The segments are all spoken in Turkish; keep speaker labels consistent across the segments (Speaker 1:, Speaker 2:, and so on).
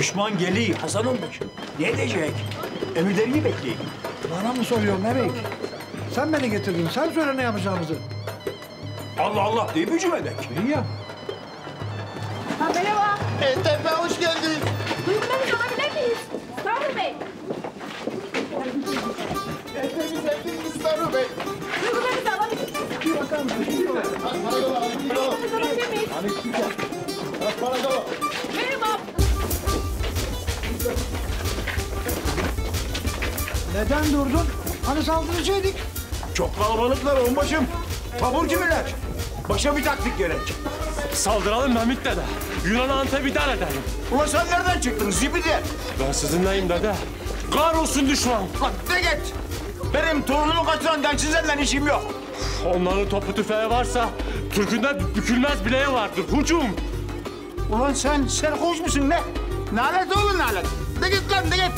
Speaker 1: Düşman geliyor Hasan onbaşı. Ne edecek? Emirlerini bekleyin.
Speaker 2: Bana mı soruyorsun Memik? Sen beni getirdin. Sen söyle ne yapacağımızı.
Speaker 1: Allah Allah değil mi Cüvedek?
Speaker 2: İyi ya.
Speaker 3: Ha, merhaba.
Speaker 4: Tepe hoş geldin.
Speaker 3: Duygu Bey alabilir miyiz? Sarı Bey.
Speaker 4: Tepemiz hepimiz Sarı Bey.
Speaker 3: Duygu Bey'i alabilir miyiz?
Speaker 2: Bir bakar mısın?
Speaker 4: Paradola,
Speaker 3: Duygu Bey'i alabilir miyiz?
Speaker 4: paradola.
Speaker 3: Merhaba.
Speaker 2: Neden durdun? Hani saldıracaktık?
Speaker 1: Çok kalabalıklar onbaşım. Tabur gibiler. Başa bir taktik gerek.
Speaker 5: Saldıralım Mehmet dede. Yunan Antep'i dar edelim.
Speaker 1: Ulan sen nereden çıktın zibidi?
Speaker 5: Ben sizinleyim dede. Kahrolsun düşman.
Speaker 1: Lan de git. Benim torunumu kaçıran densizlerle işim yok.
Speaker 5: Onların topu tüfeği varsa Türk'ünde bükülmez bileği vardır. Hücum.
Speaker 1: Ulan sen serhoş musun ne? Nalet oğlum nalet. De git lan de git.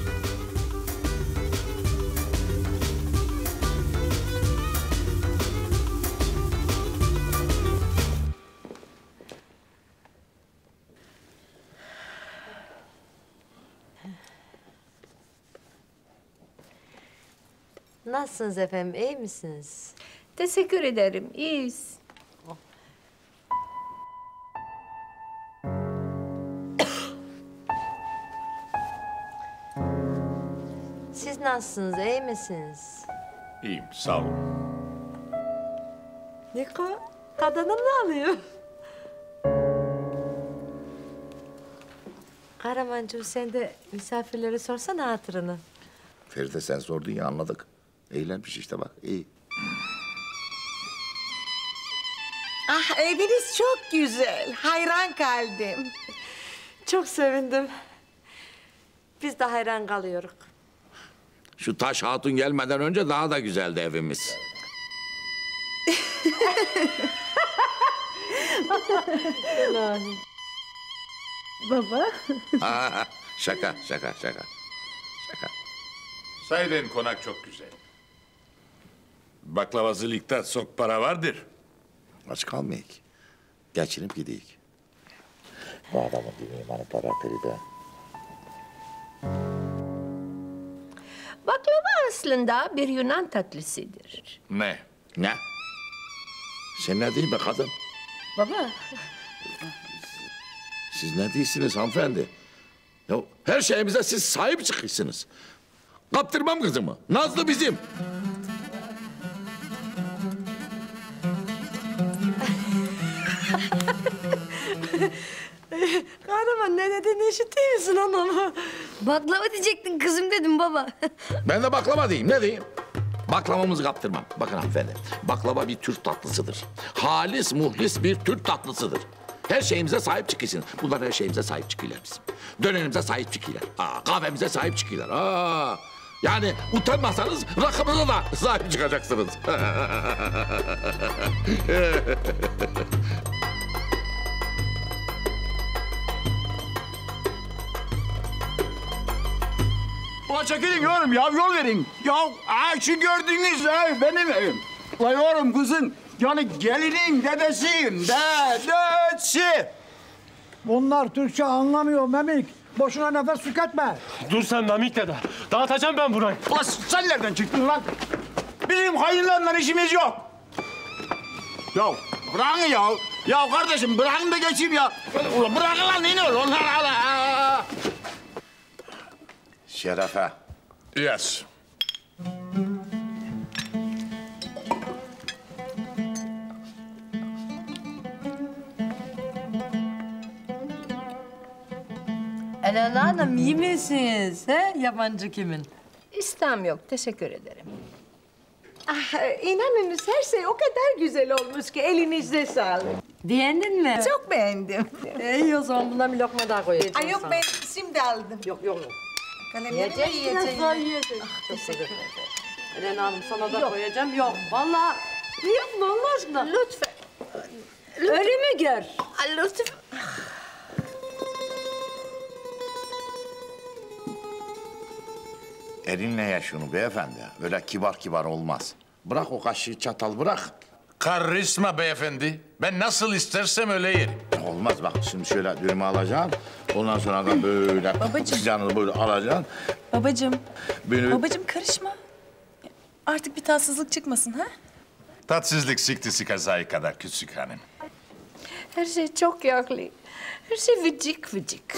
Speaker 6: Nasılsınız efendim, iyi misiniz?
Speaker 3: Teşekkür ederim. İyiyiz.
Speaker 6: Siz nasılsınız, iyi misiniz?
Speaker 7: İyiyim, sağ olun.
Speaker 6: Niko, kadının ne alıyor? Kahramancuğum sen de misafirlere sorsana hatırını.
Speaker 4: Feride sen sordun ya anladık. Eğlenmiş işte bak iyi.
Speaker 8: Ah eviniz çok güzel. Hayran kaldım.
Speaker 6: Çok sevindim. Biz de hayran kalıyoruz.
Speaker 4: Şu taş hatun gelmeden önce daha da güzeldi evimiz.
Speaker 3: Baba.
Speaker 4: Şaka.
Speaker 7: Sahiden konak çok güzel. Baklavacılıkta çok para vardır.
Speaker 4: Aç kalmayık. Geçinip gideyik. Bu adamın dibine bana para Feride.
Speaker 3: Baklava aslında bir Yunan tatlısıdır.
Speaker 7: Ne?
Speaker 4: Ne? Sen ne diyeyim be kadın?
Speaker 3: Baba.
Speaker 4: Siz ne değilsiniz hanımefendi? Ya her şeyimize siz sahip çıkıyorsunuz. Kaptırmam kızımı. Nazlı bizim.
Speaker 6: Kahraman ne dediğini işitiyor musun anam?
Speaker 3: Baklava diyecektin kızım dedim baba.
Speaker 4: Ben de baklava diyeyim. Ne diyeyim? Baklavamızı kaptırmam. Bakın hanımefendi. Baklava bir Türk tatlısıdır. Halis muhlis bir Türk tatlısıdır. Her şeyimize sahip çıkıyorsunuz. Bunlar her şeyimize sahip çıkıyorlar bizim. Dönerimize sahip çıkıyorlar. Kahvemize sahip çıkıyorlar. Yani utanmasanız rakımıza da sahip çıkacaksınız.
Speaker 1: Ulan çekilin oğlum ya yol verin. Ya şu gördüğünüz ev benim evim. Ulan oğlum kızın yani gelinin dedesiyim. Dedesi.
Speaker 2: Bunlar Türkçe anlamıyor Memik. Boşuna nefes tüketme.
Speaker 5: Dur sen Mehmet dede. Dağıtacağım ben burayı.
Speaker 1: Ulan sen nereden çıktın lan? Bizim hayırlarla işimiz yok. Ya bırakın ya. Ya kardeşim bırakın da geçeyim ya. Ulan bırakın lan ne olur onlar hala.
Speaker 4: Şerefe.
Speaker 7: Yes.
Speaker 6: Elena Hanım iyi misiniz? He? Yabancı kimin?
Speaker 3: İstem yok. Teşekkür ederim.
Speaker 8: Ah inanınız her şey o kadar güzel olmuş ki elinizde sağlık.
Speaker 6: Beğendin mi?
Speaker 8: Çok beğendim.
Speaker 6: İyi o zaman bundan bir lokma daha koyacağım
Speaker 8: Ay yok
Speaker 6: sana.
Speaker 8: ben şimdi aldım.
Speaker 6: Yok.
Speaker 8: Kalemlerimi
Speaker 6: Yiyeceksin, sonra
Speaker 8: yiyeceğim.
Speaker 6: yiyeceksin.
Speaker 8: Teşekkür ederim.
Speaker 6: Elena Hanım sana da koyacağım. Yok vallahi. Yapma Allah aşkına.
Speaker 3: Lütfen.
Speaker 6: Ölümü gör.
Speaker 3: Lütfen.
Speaker 4: Elinle ye şunu beyefendi. Öyle kibar olmaz. Bırak o kaşığı çatal bırak.
Speaker 7: Karışma beyefendi. Ben nasıl istersem öyle yerim.
Speaker 1: Olmaz bak şimdi şöyle dürümü alacaksın. Ondan sonra da böyle canını böyle alacaksın.
Speaker 9: Babacığım,
Speaker 1: Böyle...
Speaker 9: babacığım karışma. Artık bir tatsızlık çıkmasın ha?
Speaker 7: Tatsızlık siktisi kazayı kadar küçük hanım.
Speaker 3: Her şey çok yaklı. Her şey vıcık vıcık.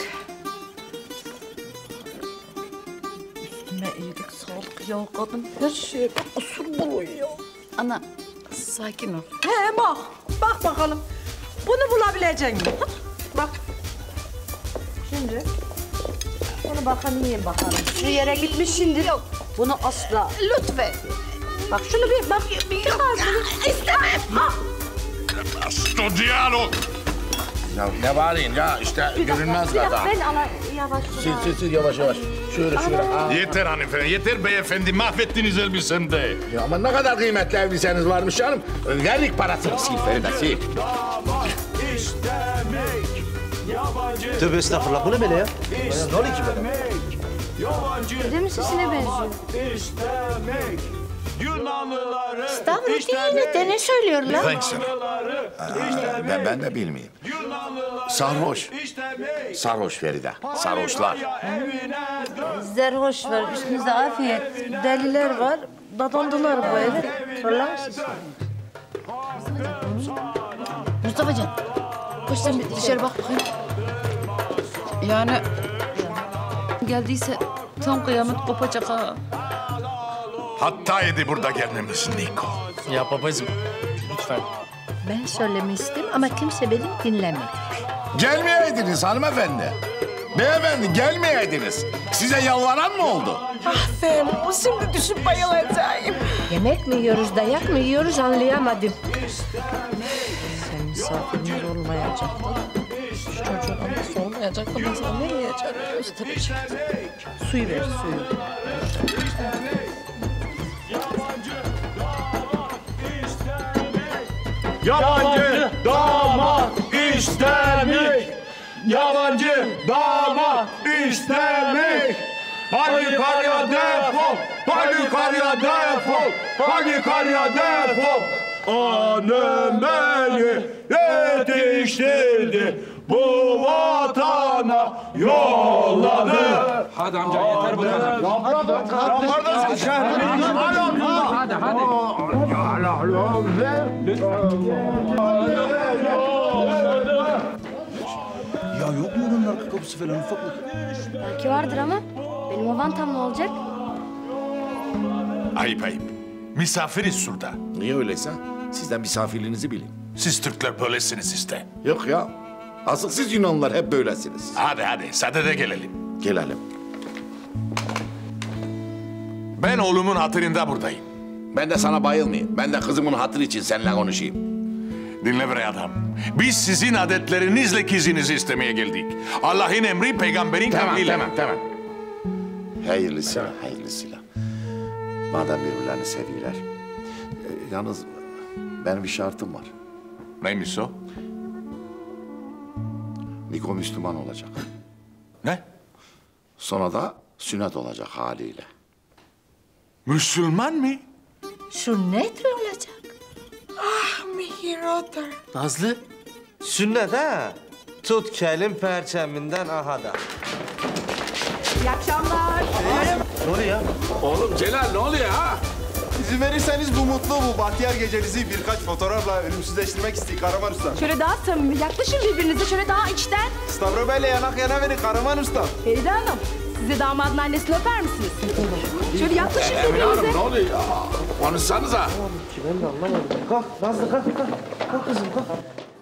Speaker 9: Üstüne iyilik, sağlık ya kadın.
Speaker 3: Her şey usul buluyor.
Speaker 9: Ana, sakin ol.
Speaker 8: He bak. Bak bakalım. Bunu bulabilecek misin? Bak. Şimdi. Bunu bakalım yiyin bakalım. Şu yere gitmiş şimdi. Yok. Bunu asla.
Speaker 3: Lütfen.
Speaker 8: Bak şunu bir bak. Bir ağzını.
Speaker 3: İstemem.
Speaker 7: Sto diyalog!
Speaker 1: Ya ne bağırayım ya işte görünmez
Speaker 8: Bir
Speaker 1: kadar.
Speaker 8: dakika ben ala yavaş.
Speaker 1: Sil yavaş yavaş. Şöyle şöyle. Aa.
Speaker 7: Yeter hanımefendi, yeter beyefendi. Mahvettiniz elbisemde.
Speaker 1: Ya ama ne kadar kıymetli elbiseniz varmış canım. Verdik parasını. Sil Feride sil.
Speaker 10: Tövbe estağfurullah. Bu ne böyle ya? Ne oluyor ki böyle?
Speaker 3: Değil mi sesine benziyor? Stavro değil de ne söylüyorlar?
Speaker 7: Thanks sir.
Speaker 1: Ben de bilmeyeyim. Sarhoş. Sarhoş Feride. Sarhoşlar.
Speaker 3: Zerhoş var, üstünüzde afiyet. Deliler var, dadandılar bu eve. Sorular siz.
Speaker 9: Mustafa'cığım, koş sen bir dışarı bak bakayım. Yani geldiyse tam kıyamet kopacak ha.
Speaker 7: Hatta yedi burada gelmemiz Niko.
Speaker 5: Ya babacığım, lütfen.
Speaker 3: Ben söylemiştim ama kimse beni dinlemedi.
Speaker 1: Gelmeyeydiniz hanımefendi. Beyefendi gelmeyeydiniz. Size yalvaran mı oldu?
Speaker 8: Bu şimdi düşüp bayılacağım.
Speaker 3: Yemek mi yiyoruz, dayak mı yiyoruz anlayamadım. Sen misafirimiz olmayacak. Şu çocuğun annesi olmayacak da ben sana ne yiyeceğim? Gösterecek. Suyu ver, suyu.
Speaker 5: Yabancı damat istemek. Yabancı damat istemek. Hadi yukarıya defol. Hadi yukarıya defol. Hadi yukarıya defol. Annem beni yetiştirdi. Bu vatana yolladı.
Speaker 4: Hadi amca yeter bu kadar.
Speaker 1: Kardeşim şehrimizin hadi.
Speaker 10: Ya yok mu onun arka kapısı falan ufak mı?
Speaker 3: Belki vardır ama benim avantam ne olacak?
Speaker 7: Ayıp ayıp. Misafiriz şurada.
Speaker 1: Niye öyleyse? Sizden misafirliğinizi bilin.
Speaker 7: Siz Türkler böylesiniz işte.
Speaker 1: Yok ya. Asıl siz Yunanlılar hep böylesiniz.
Speaker 7: Hadi sadede gelelim.
Speaker 1: Gelelim.
Speaker 7: Ben oğlumun hatırında buradayım.
Speaker 1: Ben de sana bayılmayayım. Ben de kızımın hatırı için seninle konuşayım.
Speaker 7: Dinle bre adam. Biz sizin adetlerinizle kızınızı istemeye geldik. Allah'ın emri peygamberin kavliyle.
Speaker 1: Tamam. Hayırlısıyla. Madem birbirlerini seviyorlar. Yalnız benim bir şartım var.
Speaker 7: Neymiş o?
Speaker 1: Niko Müslüman olacak.
Speaker 7: Ne?
Speaker 1: Sonra da sünnet olacak haliyle.
Speaker 7: Müslüman mı?
Speaker 3: Sünnet mi olacak?
Speaker 10: Nazlı. Sünnet ha. Tut kelin perçeminden aha da.
Speaker 8: İyi akşamlar.
Speaker 10: Ne oluyor ya?
Speaker 4: Oğlum Celal ne oluyor ha?
Speaker 11: İzin verirseniz bu mutlu bu bahtiyar gecenizi birkaç fotoğrafla ölümsüzleştirmek istedik Kahraman Usta.
Speaker 6: Şöyle daha samimi yaklaşın birbirinize şöyle daha içten.
Speaker 11: Stavro Bey'le yanak yana verin Kahraman Usta.
Speaker 6: Feride Hanım size damadın annesini öper misiniz? Şöyle yaklaşın
Speaker 4: Emine Hanım
Speaker 6: birbirinize.
Speaker 4: ne oluyor ya? Konuşsanıza.
Speaker 10: Ben de anlamadım. Kalk Nazlı kalk. Kalk kızım kalk.